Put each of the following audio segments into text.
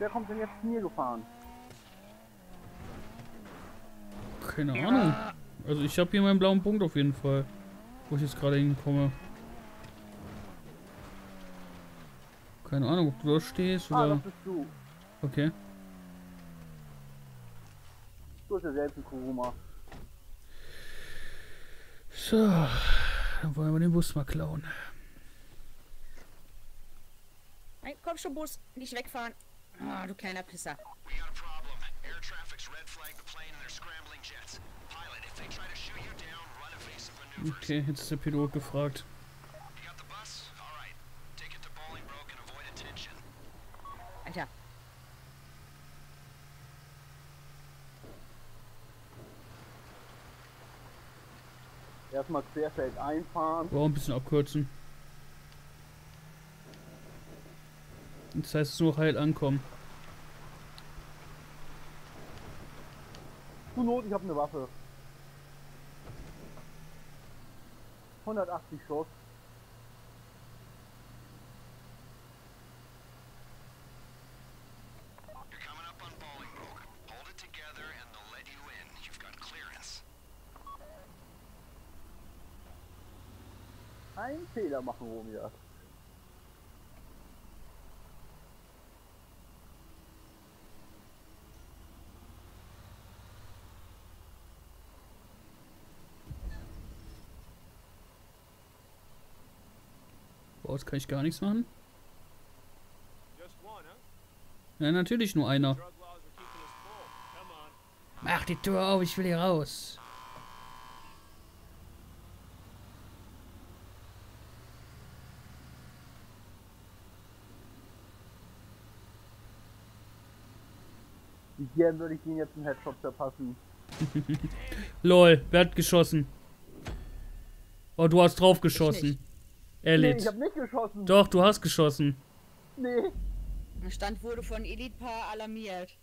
Wer kommt denn jetzt zu mir gefahren? Keine Ahnung. Also ich habe hier meinen blauen Punkt auf jeden Fall. Wo ich jetzt gerade hinkomme. Keine Ahnung, ob du da stehst Ah, oder... das bist du. Okay. Du bist ja selbst ein Kuruma. So. Dann wollen wir den Bus mal klauen. Nein, komm schon, Bus. Nicht wegfahren. Ah, du kleiner Pisser. We got a problem. Air traffic's red flagged the plane and they're scrambling jets. Pilot, if they try to shoot you down, run evasive maneuvers. Okay, jetzt ist der Pilot gefragt. You got the bus? All right. Take it to Bolingbroke and avoid attention. Alter. Erstmal querfeld einfahren. Wow, ein bisschen abkürzen. Das heißt, es nur heil ankommen. Zur Not, ich habe eine Waffe. 180 Schuss. You're coming up on Bolingbroke. Hold it together and they'll let you in. You've got clearance. Ein Fehler machen, Romeo. Boah, jetzt kann ich gar nichts machen. Just one, huh? Ja, natürlich nur einer. Drug laws are keeping us full. Come on. Mach die Tür auf, ich will hier raus. Wie gern würde ich den jetzt einen Headshot verpassen. Lol, wer hat geschossen? Oh, du hast drauf geschossen. nicht. Nee, Elite. ich hab nicht geschossen. Doch, du hast geschossen. Nee. Der Stand wurde von Elite-Paar alarmiert.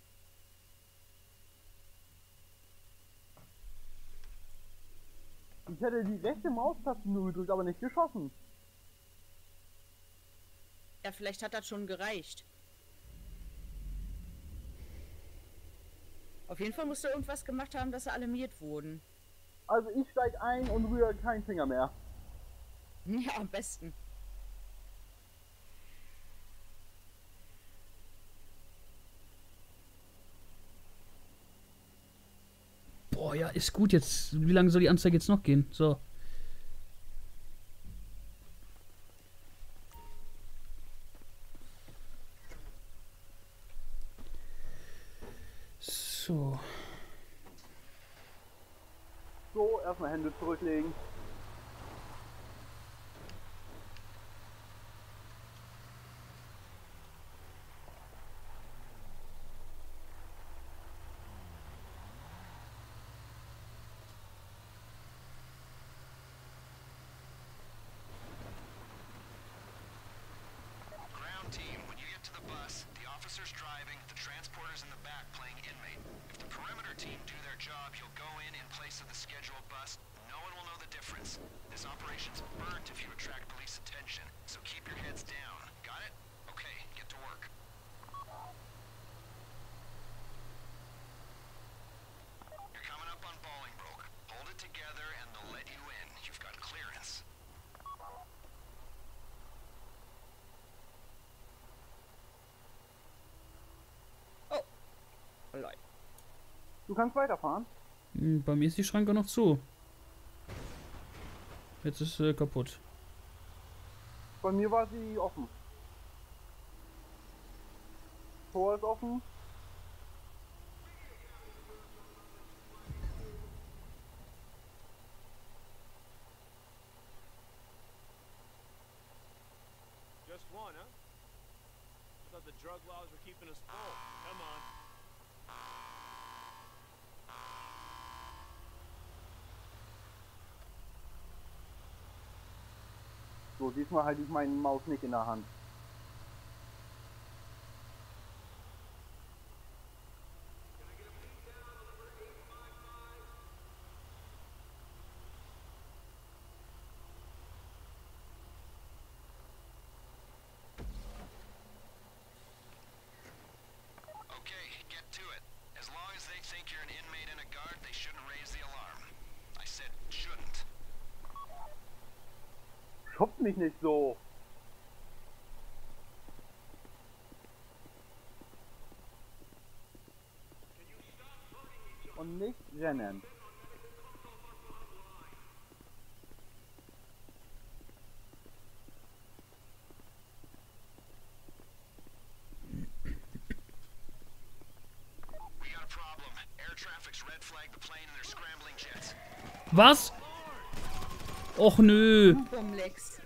Ich hätte die rechte Maustaste nur gedrückt, aber nicht geschossen. Ja, vielleicht hat das schon gereicht. Auf jeden Fall musst du irgendwas gemacht haben, dass sie alarmiert wurden. Also ich steig ein und rühre keinen Finger mehr. Ja, am besten. Boah, ja, ist gut jetzt. Wie lange soll die Anzeige jetzt noch gehen? So. So. So, erstmal Hände zurücklegen. Ground team, when you get to the bus, the officer's driving, the transporter's in the back playing inmate. If the perimeter team do their job, you'll go in place of the scheduled bus. No one will know the difference. This operation's burnt if you attract police attention, so keep your heads down. Got it? Okay, get to work. You're coming up on Bolingbroke. Hold it together and they'll let you in. You've got clearance. Oh. Lol. Du kannst weiterfahren. Bei mir ist die Schranke noch zu. Jetzt ist sie kaputt. Bei mir war sie offen. Tor ist offen. Just one, huh? I thought the drug laws were keeping us full. Come on. So, diesmal halte ich meinen Maus nicht in der Hand. As long as they think you're an inmate in a guard, they shouldn't raise the alarm. I said shouldn't. Schubst mich nicht so. Und nicht rennen. We got a problem. Air traffic's red flagged the plane and they're scrambling jets. Was? Och nö. Bumlex.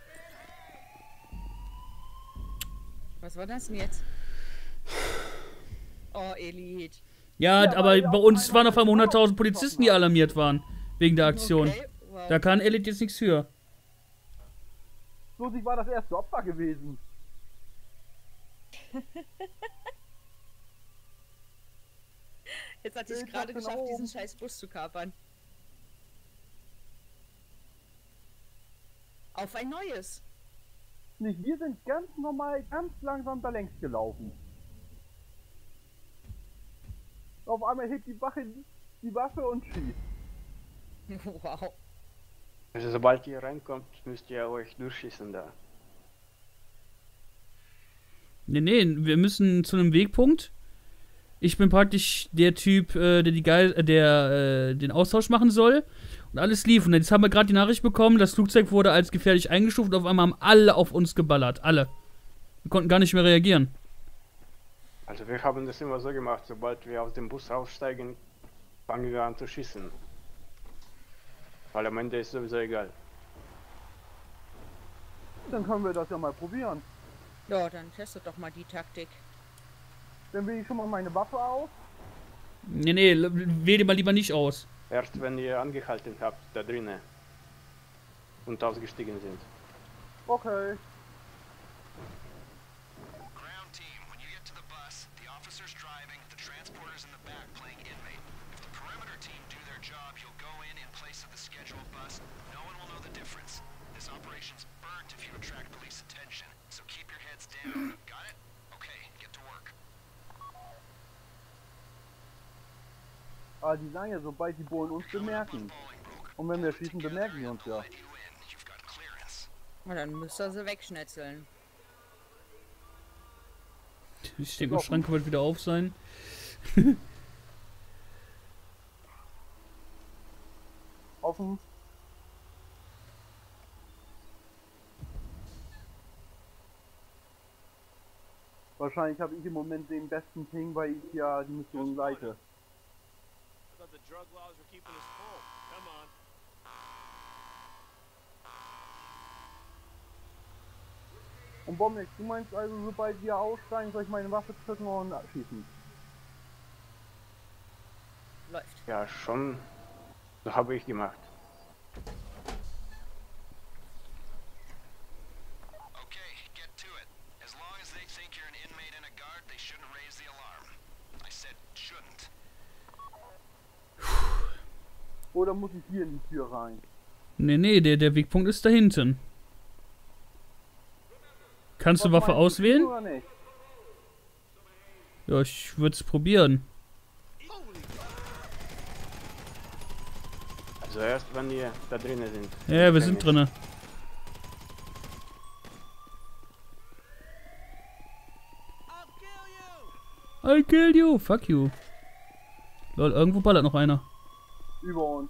Was war das denn jetzt? Oh, Elite. Ja, Ja, aber weil bei auch uns einer waren auf den einmal Bauch 100.000 Polizisten, die alarmiert waren. Wegen der Aktion. Okay, wow. Da kann Elite jetzt nichts für. Bloß ich war das erste Opfer gewesen. Jetzt hatte ich Ich gerade dachte geschafft, nach diesen oben. scheiß Bus zu kapern. Auf ein neues. Nicht, wir sind ganz normal, ganz langsam da längs gelaufen. Auf einmal hebt die Wache die Waffe und schießt. Wow. Also sobald ihr reinkommt, müsst ihr euch durchschießen da. Nee, wir müssen zu einem Wegpunkt. Ich bin praktisch der Typ, der den Austausch machen soll. Und alles lief. Und jetzt haben wir gerade die Nachricht bekommen, das Flugzeug wurde als gefährlich eingestuft und auf einmal haben alle auf uns geballert. Alle. Wir konnten gar nicht mehr reagieren. Also wir haben das immer so gemacht, sobald wir aus dem Bus aussteigen, fangen wir an zu schießen. Weil am Ende ist sowieso egal. Dann können wir das ja mal probieren. Ja, dann testet doch mal die Taktik. Dann wähle ich schon mal meine Waffe aus. Nee, wähl die mal lieber nicht aus. Erst wenn ihr angehalten habt, da drinnen und ausgestiegen sind. Okay. Ground team, when you get to the bus, the officer's driving, the transporter's in the back playing inmate. If the perimeter team do their job, you'll go in place of the scheduled bus. No one will know the difference. This operation's burnt if you attract police attention, so keep your heads down. Got it? Okay, get to work. Aber die sagen ja, sobald die Bullen uns bemerken. Und wenn wir schießen, bemerken die uns ja. Let you in. You've got clearance. Na, dann müsst ihr sie wegschnetzeln. Ich denke, der Schrank wird wieder auf sein. Offen. Wahrscheinlich habe ich im Moment den besten Ping, weil ich ja die Mission leite. I thought the drug laws were keeping us full. Come on. Und Bombex, du meinst also, sobald wir aussteigen, soll ich meine Waffe drücken und schießen? Läuft. Ja, schon. So habe ich gemacht. Okay, get to it. As long as they think you're an inmate in a guard, they shouldn't raise the alarm. I said shouldn't. Oder muss ich hier in die Tür rein? Nee, der Wegpunkt ist da hinten. Kannst du Was Waffe meinst du, auswählen? oder nicht? Ja, ich würde es probieren. Also erst wenn ihr da drinnen sind. Ja, wir sind drinne. I'll kill you! Fuck you. Lol, irgendwo ballert noch einer. Über uns.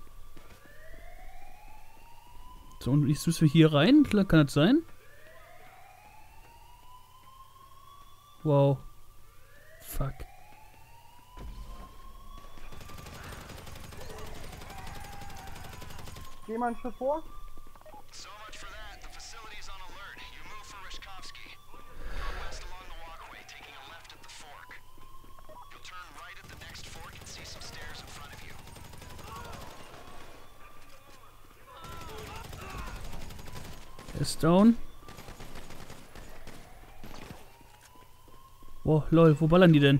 So, und jetzt müssen wir hier rein? Kann das sein? Wow. Fuck. Geh mal einen Schritt vor. So much for that. The facility's on alert. You move for Rishkovsky. Go west along the walkway, taking a left at the fork. You'll turn right at the next fork and see some stairs in front of you. Er ist down. Wow, lol, wo ballern die denn?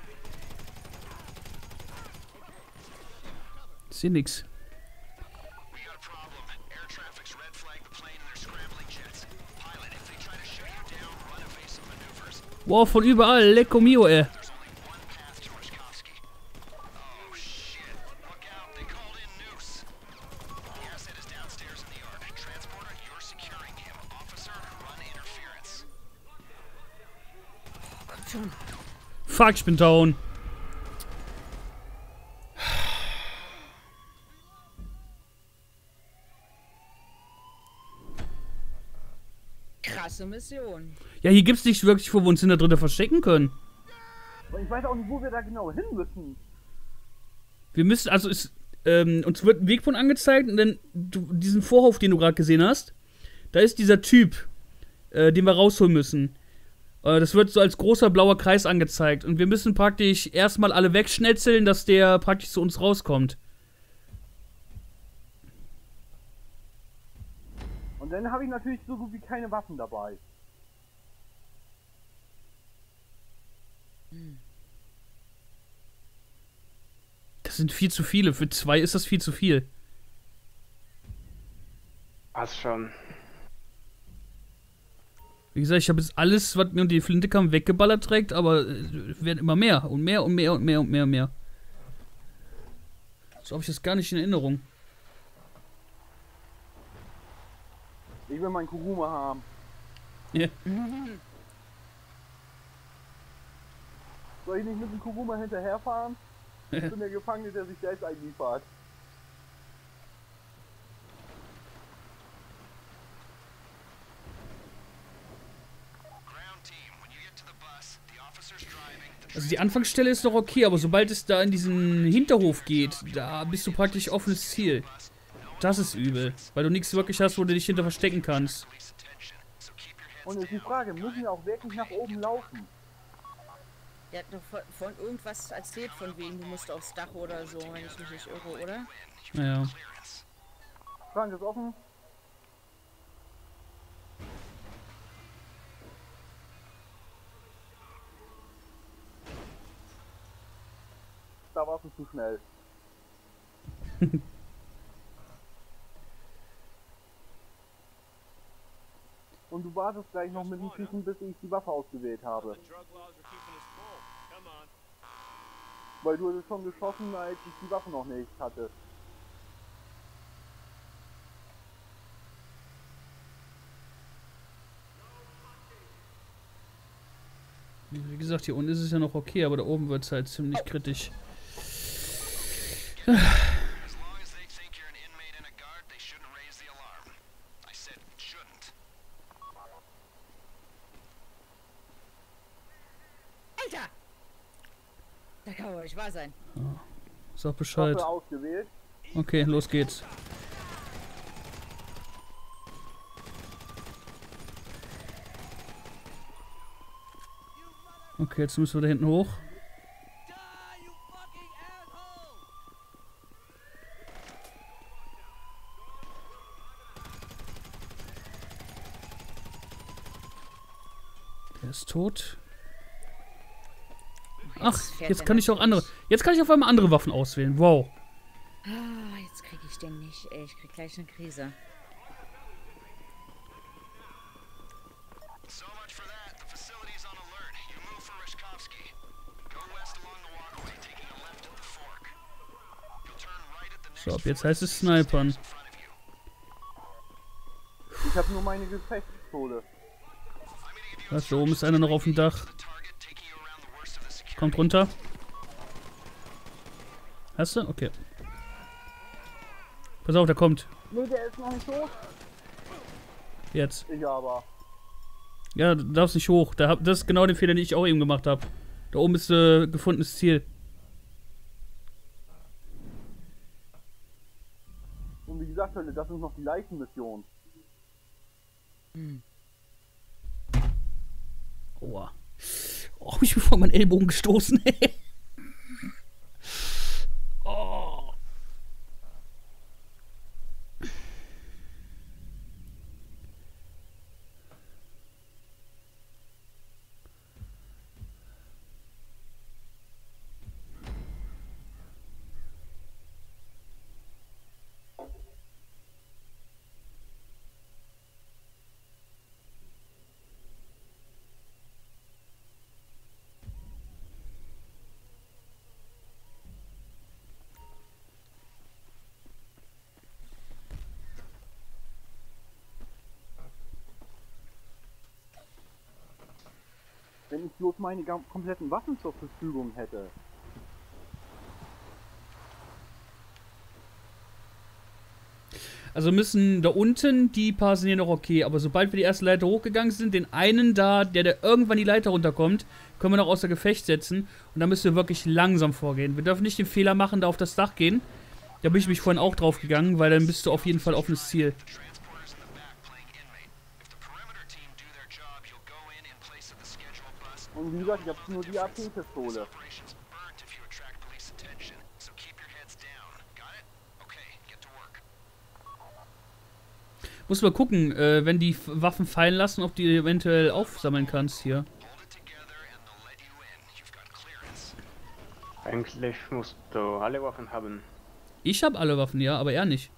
Ich seh nix. We got a problem. Air traffic's red flagged the plane and they're scrambling jets. Pilot, if they try to shoot you down, run evasive maneuvers. Wow, von überall. Lecco mio, ey. There's only one path to Rishkovsky. schon. Fuck, ich bin down. Krasse Mission. Ja, hier gibt's nicht wirklich, wo wir uns hinter drinnen verstecken können. Und ich weiß auch nicht, wo wir da genau hin müssen. Wir müssen, also uns wird ein Wegpunkt angezeigt und dann diesen Vorhof, den du gerade gesehen hast, da ist dieser Typ, den wir rausholen müssen. Das wird so als großer blauer Kreis angezeigt und wir müssen praktisch erstmal alle wegschnetzeln, dass der praktisch zu uns rauskommt. Und dann habe ich natürlich so gut wie keine Waffen dabei. Das sind viel zu viele. Für 2 ist das viel zu viel. Passt schon. Wie gesagt, ich habe jetzt alles, was mir unter die Flinte kam, weggeballert direkt, aber es werden immer mehr und mehr und mehr und mehr und mehr und mehr. So habe ich das gar nicht in Erinnerung. Ich will meinen Kuruma haben. Ja. Soll ich nicht mit dem Kuruma hinterherfahren? Ich bin der Gefangene, der sich selbst einliefert. Ground team, when you get to the bus, the officer's driving, the Also die Anfangsstelle ist noch okay, aber sobald es da in diesen Hinterhof geht, da bist du praktisch offenes Ziel. Das ist übel, weil du nichts wirklich hast, wo du dich hinter verstecken kannst. police attention. So keep your heads Und jetzt die Frage, müssen wir auch wirklich nach oben laufen? Der hat doch von irgendwas erzählt, von wegen, du musst aufs Dach oder so, wenn ich mich nicht irre, oder? Naja. Frank ist offen. Da warst du zu schnell. Und du wartest gleich noch mit dem Schießen, bis ich die Waffe ausgewählt habe. The drug laws are keeping us full. Come on. Weil du hattest schon geschossen, als ich die Waffe noch nicht hatte. Wie gesagt, hier unten ist es ja noch okay, aber da oben wird es halt ziemlich kritisch. As long as they think you're an inmate in a guard, they shouldn't raise the alarm. I said shouldn't. Alter! Da kann wohl nicht wahr sein. Sag Bescheid. Waffe ausgewählt. Okay, los geht's. Okay, jetzt müssen wir da hinten hoch. Der ist tot. Ach, fährt jetzt er kann ich auch andere. natürlich. Jetzt kann ich auf einmal andere Waffen auswählen. Wow. Ah, jetzt krieg ich den nicht, ey. Ich krieg gleich eine Krise. So much for that. The facility's on alert. You move for Rishkovsky. Go west along the walkway, taking a left at the fork. You'll turn right at the next So, ab jetzt fork heißt es Snipern. in front of you. Ich habe nur meine Gefechtspistole. Was, da oben ist einer noch auf dem Dach. The target taking you around the worst of the security. Kommt runter. Hast du? Okay. Pass auf, der kommt. Nee, der ist noch nicht tot. Jetzt. Ich aber. Ja, du darfst nicht hoch. Das ist genau der Fehler, den ich auch eben gemacht habe. Da oben ist gefundenes Ziel. Und wie gesagt, Hölle, das ist noch die Leichenmission. Aua. Oh, hab ich mir vor meinen Ellbogen gestoßen. Oh. Wenn ich bloß meine kompletten Waffen zur Verfügung hätte. Also müssen da unten, die paar sind ja noch okay, aber sobald wir die erste Leiter hochgegangen sind, den einen da, der irgendwann die Leiter runterkommt, können wir noch außer Gefecht setzen. Und da müssen wir wirklich langsam vorgehen. Wir dürfen nicht den Fehler machen, da auf das Dach gehen. Da bin ich mich vorhin auch drauf gegangen, weil dann bist du auf jeden Fall offenes Ziel. Transporters in the back playing inmate. If the perimeter team do their job, you'll go in place of the scheduled bus. Und wie gesagt, ich habe nur die AP-Pistole. Operations burnt if you attract police attention, so keep your heads down. Got it? Okay, get to work. Muss mal gucken, wenn die Waffen fallen lassen, ob du die eventuell aufsammeln kannst hier. Hold it together and they'll let you in. You've got clearance. Eigentlich musst du alle Waffen haben. Ich habe alle Waffen, ja, aber er nicht.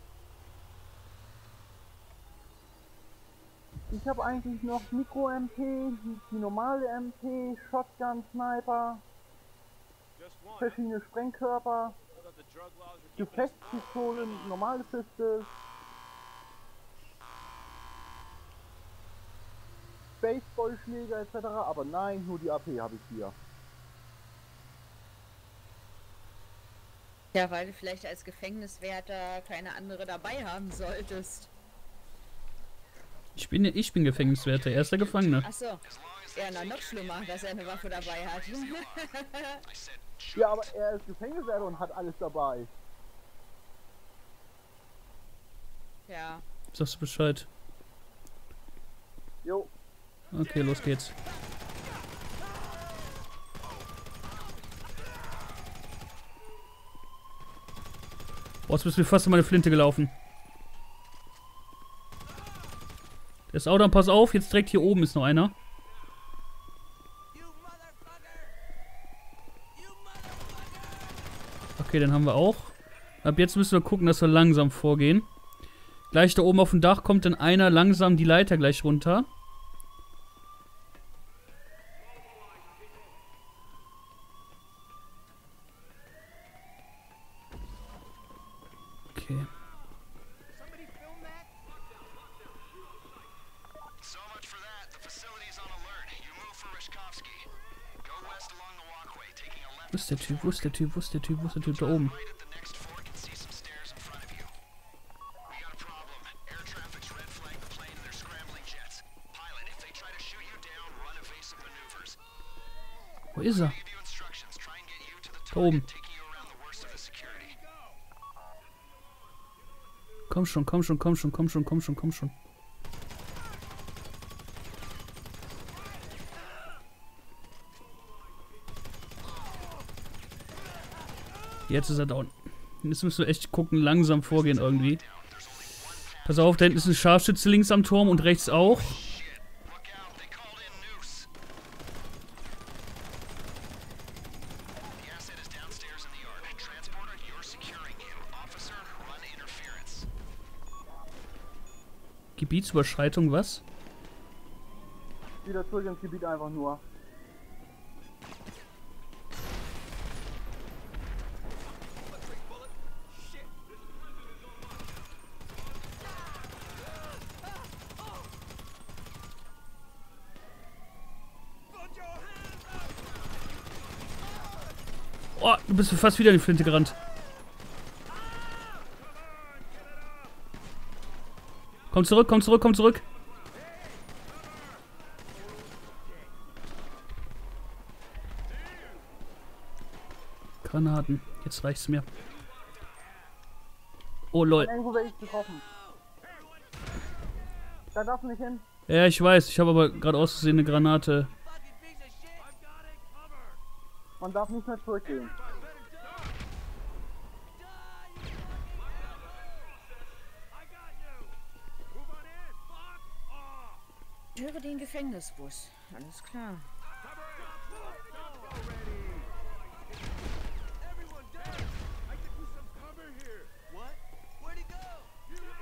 Ich habe eigentlich noch Mikro-MP, die normale MP, Shotgun, Sniper, Just one, huh? verschiedene Sprengkörper, I thought the drug laws were keeping us Gefechtspistolen, normale Pistols, Baseballschläger etc. Aber nein, nur die AP habe ich hier. Ja, weil du vielleicht als Gefängniswärter keine andere dabei haben solltest. Ich bin Gefängniswärter, er ist der Gefangene. Achso. Ja, na, noch schlimmer, dass er eine Waffe dabei hat. Ja, aber er ist Gefängniswärter und hat alles dabei. Ja. Sagst du Bescheid? Jo, Okay, los geht's. Boah, jetzt bist du mir fast in meine Flinte gelaufen. Der ist auch dann, pass auf, jetzt direkt hier oben ist noch einer. Okay, den haben wir auch. Ab jetzt müssen wir gucken, dass wir langsam vorgehen. Gleich da oben auf dem Dach kommt dann einer langsam die Leiter gleich runter. Okay. So much for that. The facility's on alert. You move for Rishkovsky. Go west along the walkway, taking a left Wo ist der Typ? Wo ist der Typ? Wo ist der Typ? Wo ist der Typ? Da oben. right at the next fork and see some stairs in front of you. We got a problem. Air traffic's red flagged the plane and they're scrambling jets. Pilot, if they try to shoot you down, run evasive maneuvers. Wo ist er? Give you instructions. Try and get you to the Da oben. target, taking you around the worst of the security. Komm schon, komm schon, komm schon, komm schon, komm schon, komm schon. Jetzt ist er down. Jetzt müssen wir echt gucken, langsam vorgehen irgendwie. Pass auf, da hinten ist ein Scharfschütze links am Turm und rechts auch. Look out, they called in Noose. The asset is downstairs in the yard. Transporter, you're securing him. Officer, run interference. Gebietsüberschreitung, was? wieder zurück ins Gebiet einfach nur. Oh, du bist fast wieder in die Flinte gerannt. Komm zurück, komm zurück, komm zurück. Granaten. Jetzt reicht's mir. Oh lol. Irgendwo werde ich getroffen. Da darfst du nicht hin. Ja, ich weiß. Ich habe aber gerade aus Versehen eine Granate. Man darf nicht mehr zurückgehen. Ich höre den Gefängnisbus. Alles klar.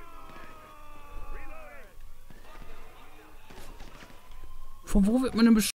Von wo wird man denn